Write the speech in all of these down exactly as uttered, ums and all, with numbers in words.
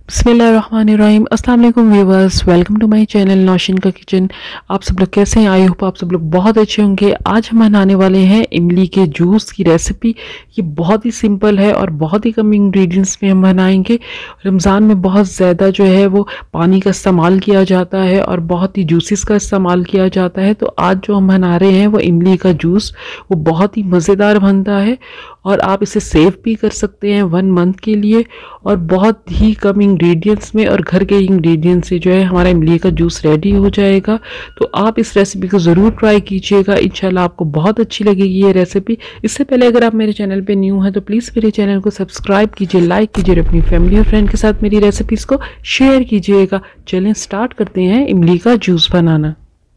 बिस्मिल्लाहिर्रहमानिर्रहीम। अस्सलाम वालेकुम viewers, welcome to my channel Nausheen का किचन। आप सब लोग कैसे हैं? आई होप आप सब लोग बहुत अच्छे होंगे। आज हम बनाने वाले हैं इमली के जूस की रेसिपी। ये बहुत ही सिंपल है और बहुत ही कम इंग्रेडिएंट्स में हम बनाएंगे। रमज़ान में बहुत ज़्यादा जो है वो पानी का इस्तेमाल किया जाता है और बहुत ही जूसेस का इस्तेमाल किया जाता है। तो आज जो हम बना रहे हैं वो इमली का जूस, वो बहुत ही मज़ेदार बनता है और आप इसे सेव भी कर सकते हैं वन मंथ के लिए। और बहुत ही कम इंग्रेडिएंट्स में और घर के इंग्रेडिएंट्स से जो है हमारा इमली का जूस रेडी हो जाएगा। तो आप इस रेसिपी को ज़रूर ट्राई कीजिएगा, इंशाल्लाह आपको बहुत अच्छी लगेगी ये रेसिपी। इससे पहले अगर आप मेरे चैनल पे न्यू हैं तो प्लीज़ मेरे चैनल को सब्सक्राइब कीजिए, लाइक कीजिए, अपनी फैमिली और फ्रेंड के साथ मेरी रेसिपीज़ को शेयर कीजिएगा। चलें स्टार्ट करते हैं इमली का जूस बनाना।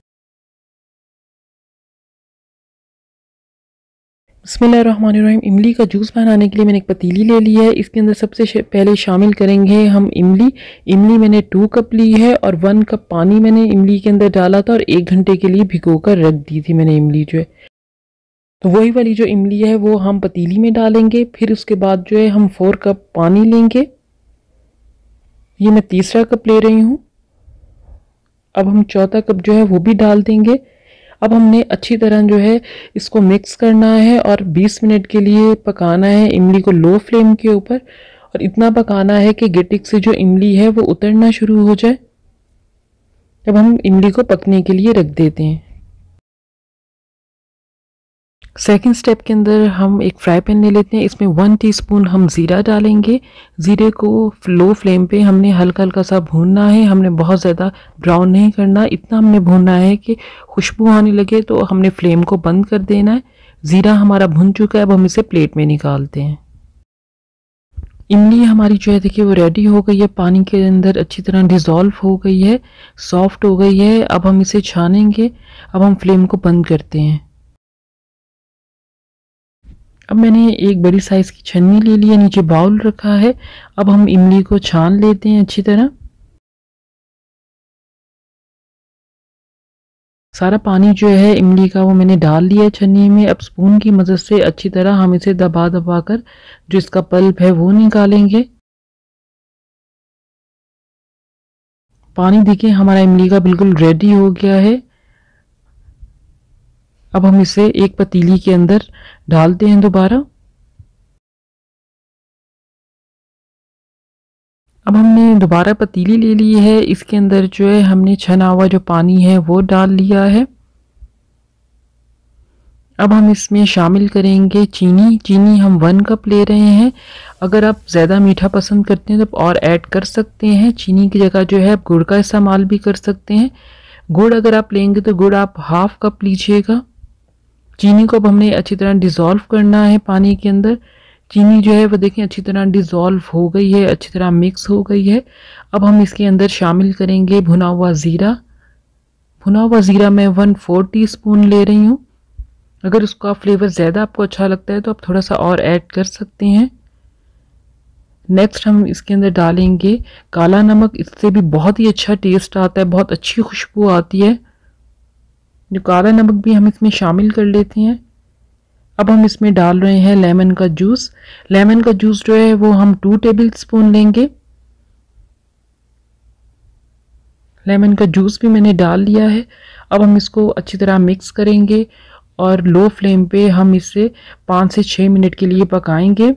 बिस्मिल्लाहिर्रहमानिर्रहीम। इमली का जूस बनाने के लिए मैंने एक पतीली ले ली है। इसके अंदर सबसे पहले शामिल करेंगे हम इमली। इमली मैंने टू कप ली है और वन कप पानी मैंने इमली के अंदर डाला था और एक घंटे के लिए भिगो कर रख दी थी मैंने इमली जो है। तो वही वाली जो इमली है वो हम पतीली में डालेंगे। फिर उसके बाद जो है हम फोर कप पानी लेंगे। ये मैं तीसरा कप ले रही हूँ। अब हम चौथा कप जो है वो भी डाल देंगे। अब हमने अच्छी तरह जो है इसको मिक्स करना है और बीस मिनट के लिए पकाना है इमली को लो फ्लेम के ऊपर। और इतना पकाना है कि गिटिक से जो इमली है वो उतरना शुरू हो जाए। तब हम इमली को पकने के लिए रख देते हैं। सेकंड स्टेप के अंदर हम एक फ्राई पैन ले लेते हैं। इसमें वन टीस्पून हम ज़ीरा डालेंगे। ज़ीरे को लो फ्लेम पे हमने हल्का हल्का सा भूनना है। हमने बहुत ज़्यादा ब्राउन नहीं करना, इतना हमने भूनना है कि खुशबू आने लगे तो हमने फ्लेम को बंद कर देना है। ज़ीरा हमारा भुन चुका है, अब हम इसे प्लेट में निकालते हैं। इमली हमारी जो है देखिए वो रेडी हो गई है, पानी के अंदर अच्छी तरह डिज़ोल्व हो गई है, सॉफ्ट हो गई है। अब हम इसे छानेंगे। अब हम फ्लेम को बंद करते हैं। अब मैंने एक बड़ी साइज़ की छन्नी ले ली है, नीचे बाउल रखा है। अब हम इमली को छान लेते हैं अच्छी तरह। सारा पानी जो है इमली का वो मैंने डाल लिया है छन्नी में। अब स्पून की मदद से अच्छी तरह हम इसे दबा दबा कर जो इसका पल्प है वो निकालेंगे। पानी देखिए हमारा इमली का बिल्कुल रेडी हो गया है। अब हम इसे एक पतीली के अंदर डालते हैं दोबारा। अब हमने दोबारा पतीली ले ली है। इसके अंदर जो है हमने छना हुआ जो पानी है वो डाल लिया है। अब हम इसमें शामिल करेंगे चीनी। चीनी हम वन कप ले रहे हैं। अगर आप ज़्यादा मीठा पसंद करते हैं तो और ऐड कर सकते हैं। चीनी की जगह जो है आप गुड़ का इस्तेमाल भी कर सकते हैं। गुड़ अगर आप लेंगे तो गुड़ आप हाफ कप लीजिएगा। चीनी को अब हमने अच्छी तरह डिज़ोल्व करना है पानी के अंदर। चीनी जो है वो देखें अच्छी तरह डिज़ोल्व हो गई है, अच्छी तरह मिक्स हो गई है। अब हम इसके अंदर शामिल करेंगे भुना हुआ ज़ीरा। भुना हुआ ज़ीरा मैं वन फोर टी स्पून ले रही हूँ। अगर उसका फ्लेवर ज़्यादा आपको अच्छा लगता है तो आप थोड़ा सा और ऐड कर सकते हैं। नेक्स्ट हम इसके अंदर डालेंगे काला नमक। इससे भी बहुत ही अच्छा टेस्ट आता है, बहुत अच्छी खुशबू आती है। जो काला नमक भी हम इसमें शामिल कर लेते हैं। अब हम इसमें डाल रहे हैं लेमन का जूस। लेमन का जूस जो है वो हम टू टेबल स्पून लेंगे। लेमन का जूस भी मैंने डाल लिया है। अब हम इसको अच्छी तरह मिक्स करेंगे और लो फ्लेम पे हम इसे पाँच से छः मिनट के लिए पकाएंगे।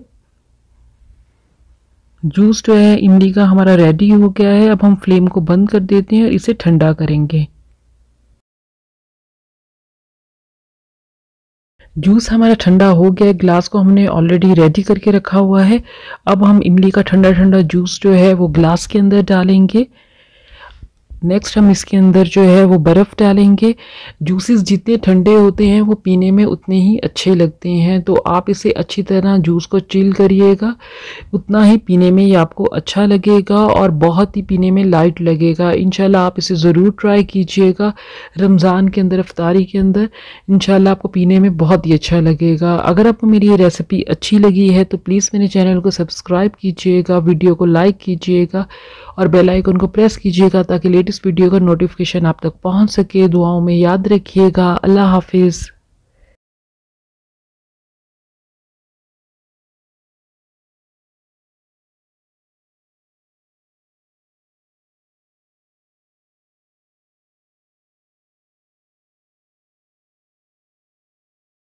जूस जो है इमली का हमारा रेडी हो गया है। अब हम फ्लेम को बंद कर देते हैं और इसे ठंडा करेंगे। जूस हमारा ठंडा हो गया है। ग्लास को हमने ऑलरेडी रेडी करके रखा हुआ है। अब हम इमली का ठंडा ठंडा जूस जो है वो ग्लास के अंदर डालेंगे। नेक्स्ट हम इसके अंदर जो है वो बर्फ़ डालेंगे। जूसेस जितने ठंडे होते हैं वो पीने में उतने ही अच्छे लगते हैं। तो आप इसे अच्छी तरह जूस को चिल करिएगा, उतना ही पीने में ये आपको अच्छा लगेगा और बहुत ही पीने में लाइट लगेगा। इंशाल्लाह आप इसे ज़रूर ट्राई कीजिएगा रमज़ान के अंदर, इफ्तारी के अंदर। इंशाल्लाह आपको पीने में बहुत ही अच्छा लगेगा। अगर आपको मेरी ये रेसिपी अच्छी लगी है तो प्लीज़ मेरे चैनल को सब्सक्राइब कीजिएगा, वीडियो को लाइक कीजिएगा और बेल आइकन को प्रेस कीजिएगा ताकि लेटेस्ट वीडियो का नोटिफिकेशन आप तक पहुंच सके। दुआओं में याद रखिएगा। अल्लाह हाफिज़।